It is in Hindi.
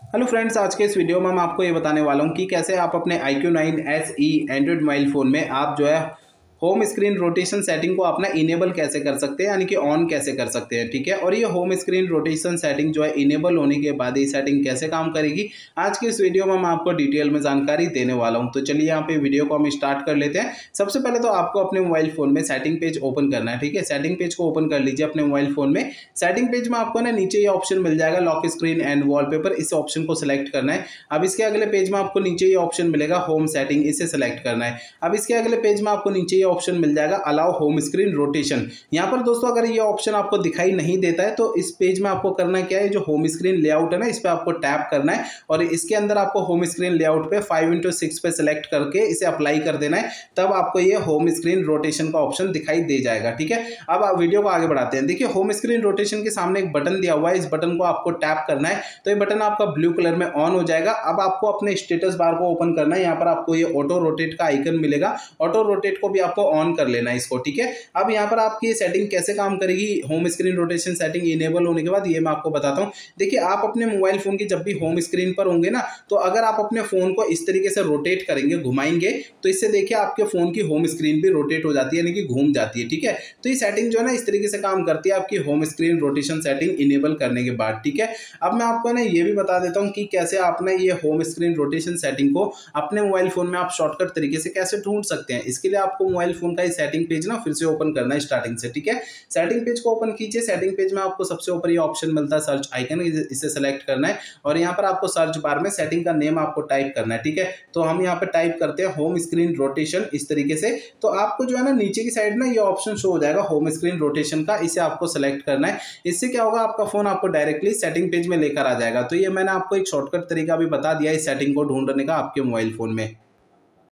हेलो फ्रेंड्स, आज के इस वीडियो में मैं आपको ये बताने वाला हूँ कि कैसे आप अपने iQOO 9 SE Android mobile phone में आप जो है होम स्क्रीन रोटेशन सेटिंग को अपना इनेबल कैसे कर सकते हैं, यानी कि ऑन कैसे कर सकते हैं। ठीक है, और ये होम स्क्रीन रोटेशन सेटिंग जो है इनेबल होने के बाद ये सेटिंग कैसे काम करेगी, आज के इस वीडियो में मैं आपको डिटेल में जानकारी देने वाला हूं। तो चलिए यहाँ पे वीडियो को हम स्टार्ट कर लेते हैं। सबसे पहले तो आपको अपने मोबाइल फोन में सेटिंग पेज ओपन करना है। ठीक है, सेटिंग पेज को ओपन कर लीजिए अपने मोबाइल फोन में। सेटिंग पेज में आपको ना नीचे ये ऑप्शन मिल जाएगा लॉक स्क्रीन एंड वॉलपेपर, इस ऑप्शन को सिलेक्ट करना है। अब इसके अगले पेज में आपको नीचे ये ऑप्शन मिलेगा होम सेटिंग, इसे सिलेक्ट करना है। अब इसके अगले पेज में आपको नीचे ये ऑप्शन मिल जाएगा अलाउ होम स्क्रीन रोटेशन। यहाँ पर दोस्तों अगर ये ऑप्शन आपको दिखाई नहीं देता है तो इस पेज में आपको करना क्या है, जो होम स्क्रीन लेआउट है ना, इस पे आपको टैप करना है और इसके अंदर आपको होम स्क्रीन लेआउट पे 5:6 पे सिलेक्ट करके इसे अप्लाई कर देना है। तब आपको ये होम स्क्रीन रोटेशन का ऑप्शन दिखाई दे जाएगा। ठीक है, अब आप वीडियो को आगे बढ़ाते हैं। देखिए, होम स्क्रीन रोटेशन के सामने एक बटन दिया हुआ है, इस बटन को आपको टैप करना है तो ये बटन आपका ब्लू कलर में ऑन हो जाएगा। अब आपको अपने स्टेटस बार को ओपन करना है। यहाँ पर आपको ये ऑटो रोटेट का आइकन मिलेगा, ऑटो रोटेट को भी आपको ऑन कर लेना है इसको। ठीक है, अब यहाँ पर आपकी ये सेटिंग कैसे काम करेगी, home screen rotation setting enable होने के बाद ये मैं आपको बताता हूँ। देखिए, आप अपने मोबाइल फोन की जब भी होम स्क्रीन पर होंगे ना, तो अगर आप अपने फोन को इस तरीके से रोटेट करेंगे, घुमाएंगे, तो इससे देखिए आपके फोन की होम स्क्रीन भी रोटेट हो जाती है, यानी कि घूम जाती है। ठीक है, तो ये सेटिंग जो है ना इस तरीके से काम करती है आपकी home screen rotation setting enable करने के बाद। ठीक है, अब मैं आपको ना ये भी बता देता हूँ कि कैसे आपने ये होम स्क्रीन रोटेशन सेटिंग को अपने मोबाइल फोन में आप शॉर्टकट तरीके से कैसे ढूंढ सकते हैं। इसके लिए आपको मोबाइल फोन का ये सेटिंग पेज ना फिर से ओपन करना है स्टार्टिंग से। ठीक है, सेटिंग पेज को ओपन कीजिए। सेटिंग पेज में आपको सबसे ऊपर ये ऑप्शन मिलता है सर्च आइकन, इसे सेलेक्ट करना है और यहाँ पर आपको सर्च बार में सेटिंग का नेम आपको टाइप करना है। ठीक है, तो हम यहाँ पे टाइप करते हैं होम स्क्रीन रोटेशन इस तरीके से। तो आपको जो है ना नीचे की साइड ना ये ऑप्शन शो हो जाएगा होम स्क्रीन रोटेशन का, इसे आपको सेलेक्ट करना है। इससे क्या होगा, आपका फोन आपको डायरेक्टली सेटिंग पेज में लेकर आ जाएगा। तो ये मैंने आपको एक शॉर्टकट तरीका भी बता दिया इस सेटिंग को ढूंढने का आपके मोबाइल फोन में।